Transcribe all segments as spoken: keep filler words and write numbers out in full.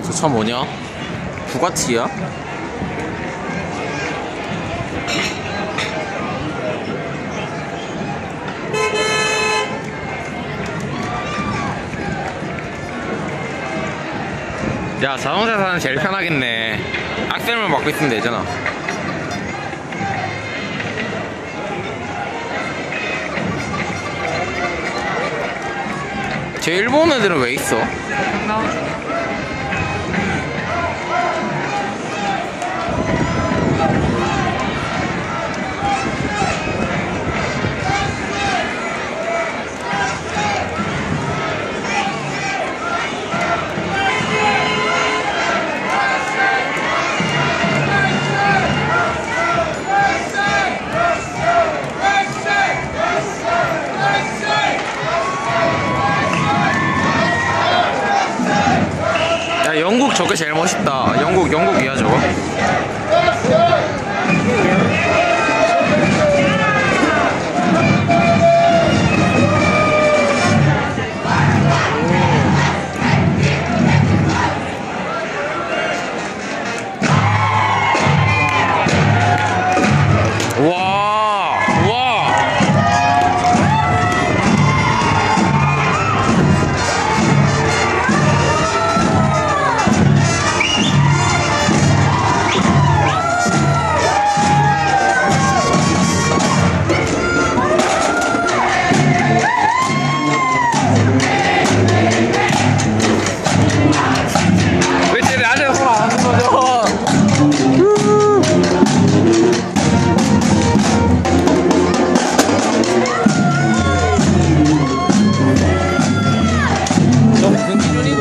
저 차 뭐냐? 부가티야? 야, 자동차 타는 제일 편하겠네. 악셀만 막고 있으면 되잖아. 제 일본 애들은 왜 있어? 야, 영국 저게 제일 멋있다. 영국, 영국이야 저거. 와, 와. 왜 쟤네 앉아서 손 안 하는 거죠? 저 무슨 기준이고?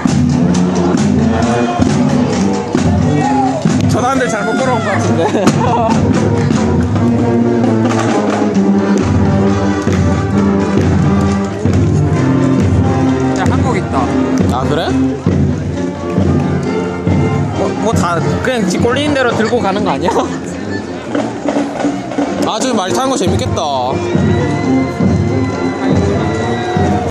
전화한테 잘못 걸어온 것 같은데. 야, 한국 있다. 아, 그래? 뭐 다 그냥 지 꼴리는 대로 들고 가는 거 아니야? 아, 저기 말 타는 거 재밌겠다.